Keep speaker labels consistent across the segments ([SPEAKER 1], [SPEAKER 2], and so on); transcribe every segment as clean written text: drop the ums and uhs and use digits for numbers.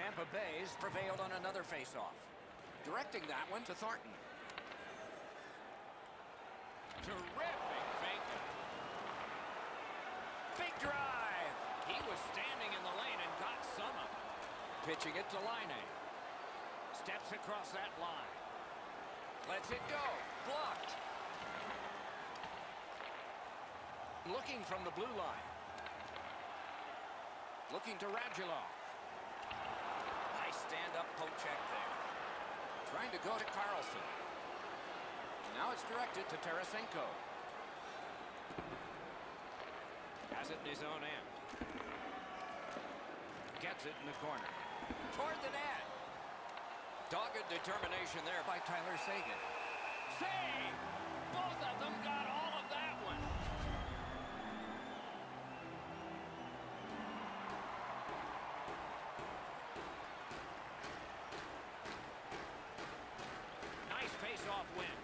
[SPEAKER 1] Tampa Bay's prevailed on another face-off. Directing that one to Thornton. Terrific fake. Big drive. He was standing in the lane and got some of it. Pitching it to Line. Steps across that line. Lets it go. Blocked. Looking from the blue line. Looking to Radulov. Nice stand-up poke check there. Trying to go to Carlson. Now it's directed to Tarasenko. Has it in his own end. Gets it in the corner. Toward the net. Dogged determination there by Tyler Seguin. Save! Both of them got all of that one. Nice face-off win.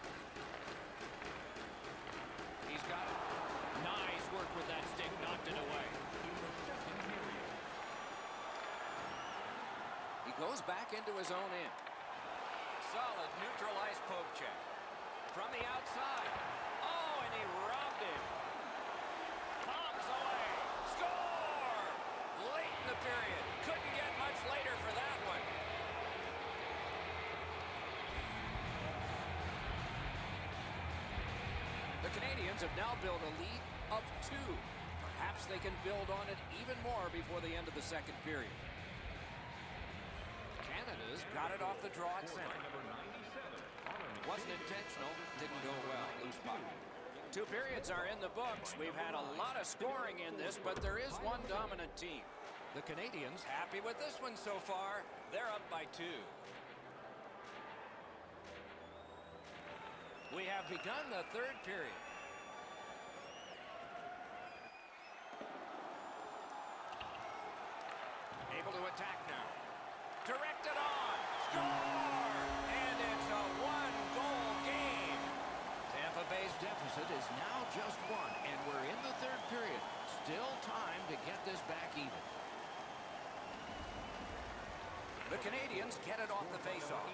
[SPEAKER 1] He's got it. Nice work with that stick. Knocked it away. He goes back into his own end. Solid neutralized poke check. From the outside. Oh, and he robbed it. Bombs away. Score! Late in the period. Couldn't get much later for that one. The Canadians have now built a lead of 2. Perhaps they can build on it even more before the end of the second period. Canada's got it off the draw at center. Wasn't intentional, didn't go well, loose puck. 2 periods are in the books. We've had a lot of scoring in this, but there is one dominant team. The Canadians happy with this one so far. They're up by 2. We have begun the third period. Able to attack now. Directed on. Score! And it's a 1-goal game. Tampa Bay's deficit is now just 1, and we're in the third period. Still time to get this back even. The Canadians get it off the faceoff.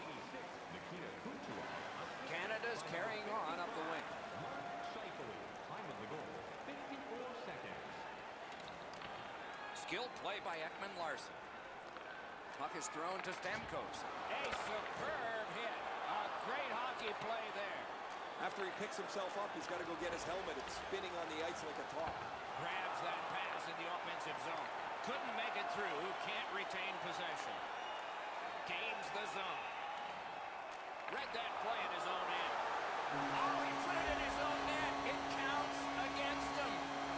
[SPEAKER 1] Canada's carrying on up the wing. Time of the goal, 54 seconds. Skilled play by Ekman-Larsson. Puck is thrown to Stamkos. A superb hit. A great hockey play there.
[SPEAKER 2] After he picks himself up, he's got to go get his helmet. It's spinning on the ice like a top.
[SPEAKER 1] Grabs that pass in the offensive zone. Couldn't make it through. Can't retain possession. Gains the zone. Read that play in his own end. Oh, he put it in his own net. It counts against him.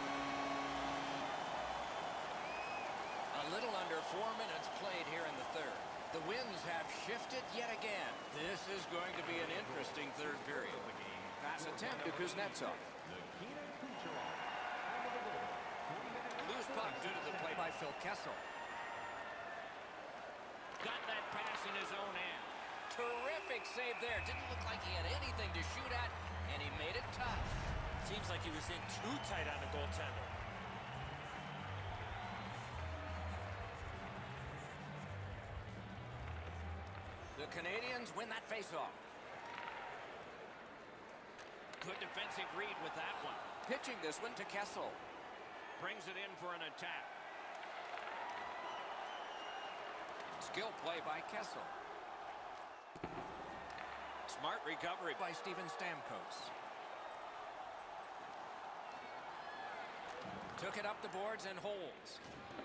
[SPEAKER 1] A little under 4 minutes played here in the third. The winds have shifted yet again. This is going to be an interesting third period. Pass attempt to Kuznetsov. Loose puck due to the play by Phil Kessel. Got that pass in his own end. Terrific save there. Didn't look like he had anything to shoot at, and he made it tough.
[SPEAKER 3] Seems like he was in too tight on the goaltender.
[SPEAKER 1] The Canadians win that faceoff. Good defensive read with that one. Pitching this one to Kessel. Brings it in for an attack. Skill play by Kessel. Smart recovery by Steven Stamkos. Took it up the boards and holds.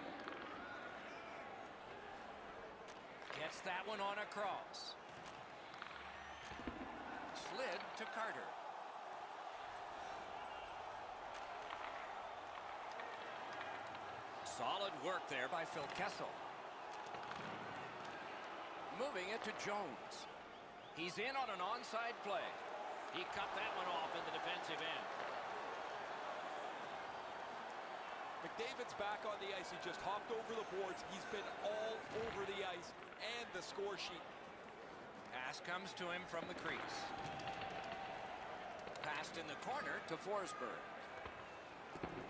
[SPEAKER 1] Gets that one on across. Slid to Carter. Solid work there by Phil Kessel. Moving it to Jones. He's in on an onside play. He cut that one off in the defensive end.
[SPEAKER 2] McDavid's back on the ice. He just hopped over the boards. He's been all over the ice and the score sheet.
[SPEAKER 1] Pass comes to him from the crease. Passed in the corner to Forsberg.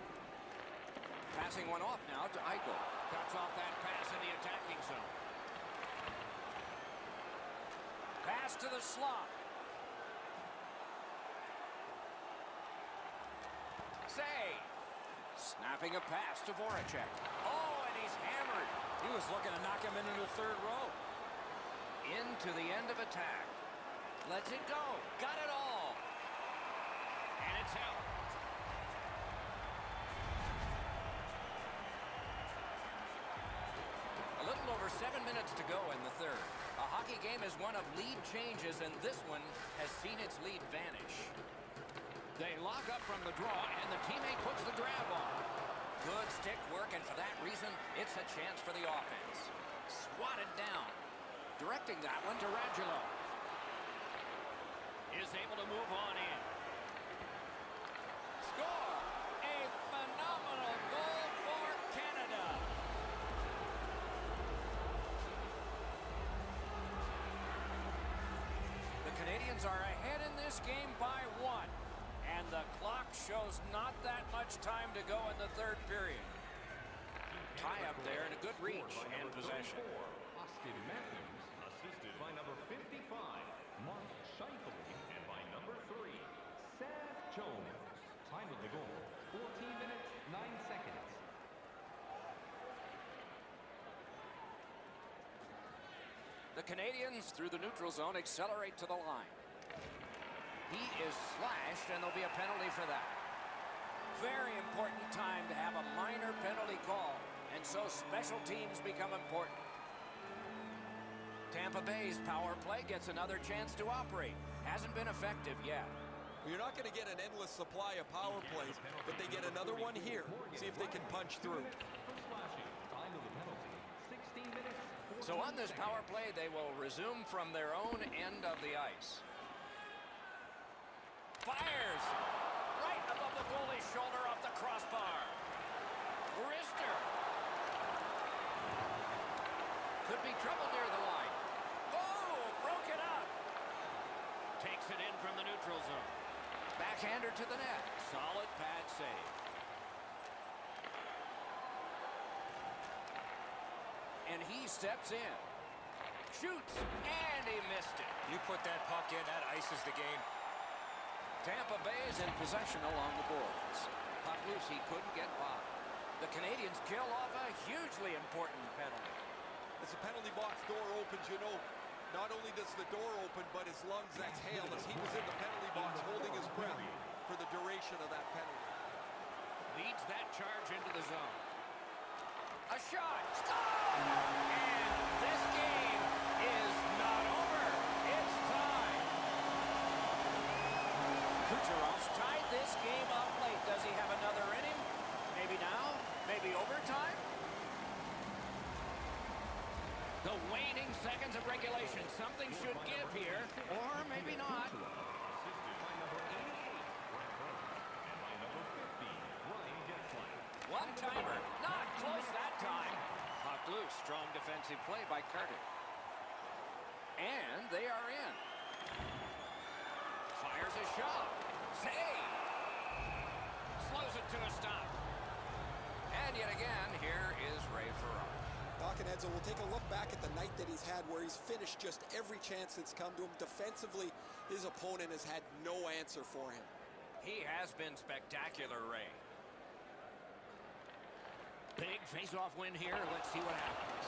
[SPEAKER 1] Passing one off now to Eichel. Cuts off that pass in the attacking zone. pass to the slot. Save. Snapping a pass to Voracek. Oh, and he's hammered.
[SPEAKER 3] He was looking to knock him into the third row.
[SPEAKER 1] Into the end of attack. Lets it go. Got it all. And it's out. A little over 7 minutes to go in the third. A hockey game is one of lead changes, and this one has seen its lead vanish. They lock up from the draw, and the teammate puts the grab on. Good stick work, and for that reason, it's a chance for the offense. Swatted down. Directing that one to Radulov. Is able to move on in. Score! A phenomenal goal for Canada. The Canadians are ahead in this game by 1. And the clock shows not that much time to go in the third period. Tie up there and a good reach and possession.
[SPEAKER 4] Austin Matthews, assisted by number 55, Mark Scheifele, and by number 3, Seth Jones. Time of the goal, 14 minutes, 9 seconds.
[SPEAKER 1] The Canadians, through the neutral zone, accelerate to the line. He is slashed, and there'll be a penalty for that. Very important time to have a minor penalty call, and so special teams become important. Tampa Bay's power play gets another chance to operate. Hasn't been effective yet.
[SPEAKER 2] You're not going to get an endless supply of power plays, but they get another one here. See if they can punch through.
[SPEAKER 1] So on this power play, they will resume from their own end of the ice. Fires! Right above the goalie's shoulder off the crossbar. Rister. Could be trouble near the line. Oh, broke it up. Takes it in from the neutral zone. Backhander to the net. Solid pad save. And he steps in. Shoots, and he missed it.
[SPEAKER 3] You put that puck in, that ices the game.
[SPEAKER 1] Tampa Bay is in possession along the boards. Puck loose, he couldn't get by. The Canadians kill off a hugely important penalty.
[SPEAKER 2] As the penalty box door opens, you know, not only does the door open, but his lungs exhale as he was in the penalty box holding his breath for the duration of that penalty.
[SPEAKER 1] Leads that charge into the zone. A shot. Score! And this game is not over. It's time. Kucherov's tied this game up late. Does he have another inning? Maybe now? Maybe overtime? The waning seconds of regulation. Something should give here, or maybe not. One-timer. Not close that time. Puck loose. Strong defensive play by Carter. And they are in. Fires a shot. Save. Slows it to a stop. And yet again, here is Ray Ferraro.
[SPEAKER 5] Doc and Edzo will take a look back at the night that he's had where he's finished just every chance that's come to him. Defensively, his opponent has had no answer for him.
[SPEAKER 1] He has been spectacular, Ray. Big face-off win here. Let's see what happens.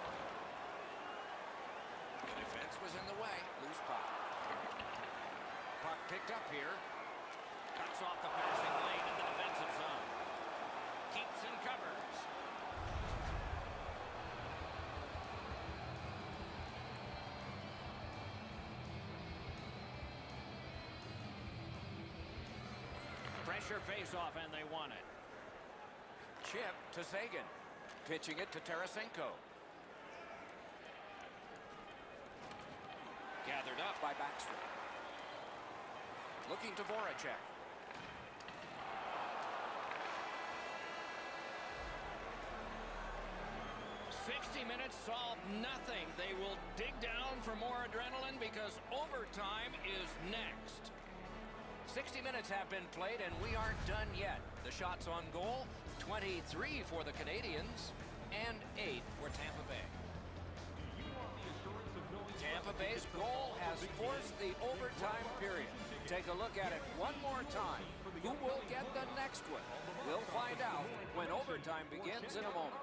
[SPEAKER 1] The defense was in the way. Loose puck. Puck picked up here. Cuts off the passing lane in the defensive zone. Keeps and covers. Pressure face-off, and they won it. Chip to Sagan. Pitching it to Tarasenko. Gathered up by Backstrom. Looking to Voracek. "60 minutes solved nothing. They will dig down for more adrenaline because overtime is next." 60 minutes have been played, and we aren't done yet. The shots on goal, 23 for the Canadians and 8 for Tampa Bay. Tampa Bay's goal has forced the overtime period. Take a look at it one more time. Who will get the next one? We'll find out when overtime begins in a moment.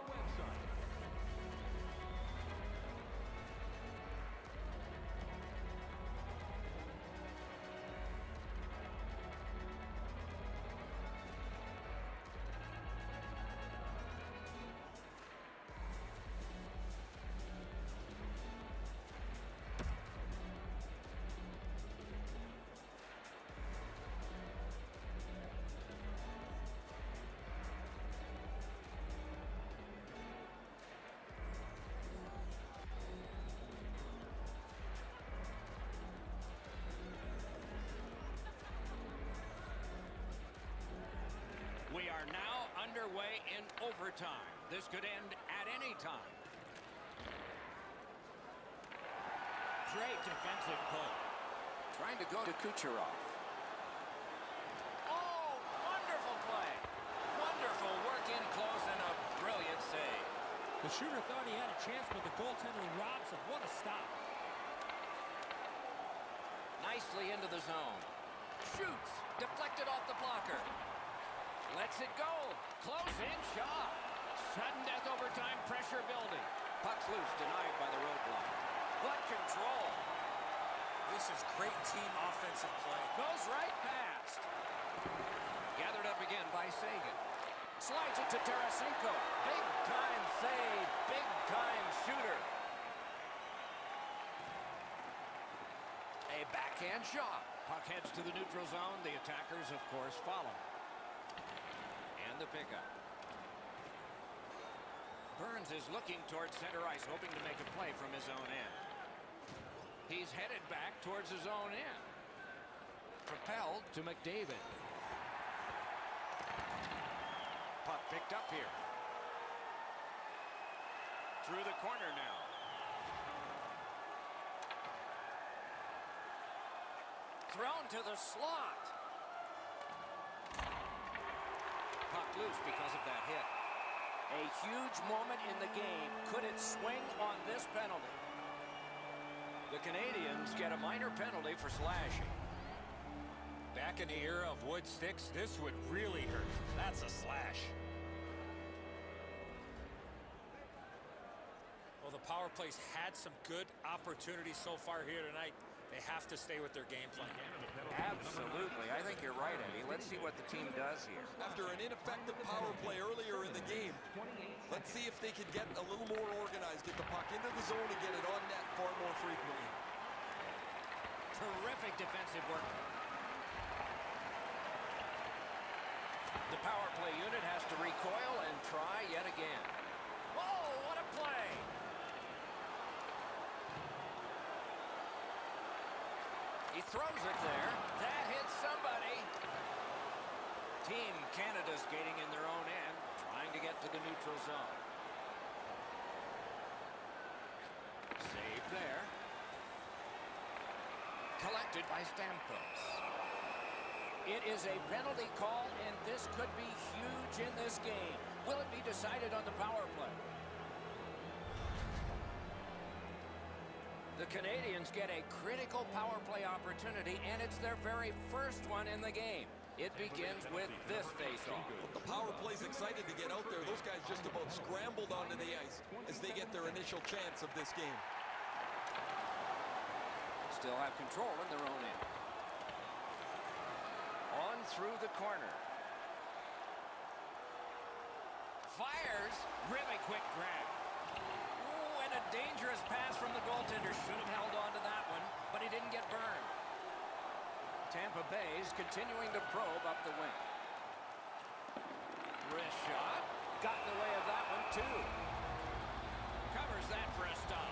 [SPEAKER 1] We are now underway in overtime. This could end at any time. Great defensive pull. Trying to go to Kucherov. Oh, wonderful play. Wonderful work in close and a brilliant save.
[SPEAKER 6] The shooter thought he had a chance, but the goaltender robs him. What a stop.
[SPEAKER 1] Nicely into the zone. Shoots. Deflected off the blocker. Lets it go. Close-in shot. Sudden death overtime pressure building. Puck's loose, denied by the roadblock. What control.
[SPEAKER 3] This is great team offensive play.
[SPEAKER 1] Goes right past. Gathered up again by Sagan. Slides it to Tarasenko. Big-time save. Big-time shooter. A backhand shot. Puck heads to the neutral zone. The attackers, of course, follow. And the pickup. Burns is looking towards center ice, hoping to make a play from his own end. He's headed back towards his own end. Propelled to McDavid. Puck picked up here. Through the corner now. Thrown to the slot. Puck loose because of that hit. A huge moment in the game. Could it swing on this penalty? The Canadians get a minor penalty for slashing.
[SPEAKER 3] Back in the era of wood sticks, this would really hurt. That's a slash.
[SPEAKER 6] Well, the power play's had some good opportunities so far here tonight. They have to stay with their game plan.
[SPEAKER 1] Absolutely. I think you're right, Eddie. Let's see what the team does here.
[SPEAKER 2] After an ineffective power play earlier in the game, let's see if they can get a little more organized, get the puck into the zone and get it on net far more frequently.
[SPEAKER 1] Terrific defensive work. The power play unit has to recoil and try yet again. Whoa, what a play! He throws it there. That hits somebody. Team Canada skating in their own end, trying to get to the neutral zone. Save there. Collected by Stamkos. It is a penalty call, and this could be huge in this game. Will it be decided on the power play? The Canadians get a critical power play opportunity, and it's their very first one in the game. It begins with this face-off.
[SPEAKER 2] The power play's excited to get out there. Those guys just about scrambled onto the ice as they get their initial chance of this game.
[SPEAKER 1] Still have control in their own end. On through the corner. Fires. Really quick grab. Ooh, and a dangerous pass from the goaltender. Should have held on to that one, but he didn't get burned. Tampa Bay's continuing to probe up the wing. Wrist shot. Got in the way of that one, too. Covers that for a stop.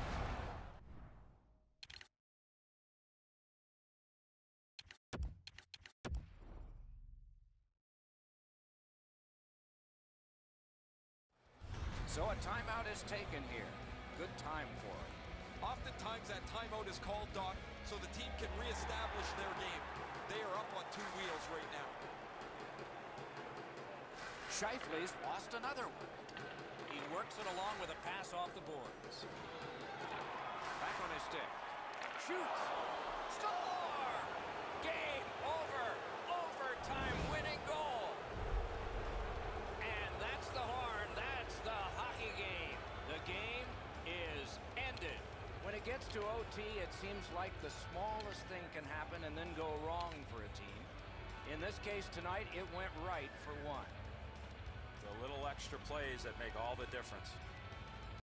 [SPEAKER 1] So a timeout is taken here. Good time for it.
[SPEAKER 2] Oftentimes that timeout is called, Doc, so the team can reestablish their game. They are up on two wheels right now.
[SPEAKER 1] Scheifele's lost another one. He works it along with a pass off the boards. Back on his stick. Shoots. Score! Game over. Overtime winning goal. And that's the horn. That's the hockey game. The game is ended. When it gets to OT, it seems like the smallest thing can happen and then go wrong for a team. In this case tonight, it went right for one.
[SPEAKER 3] The little extra plays that make all the difference.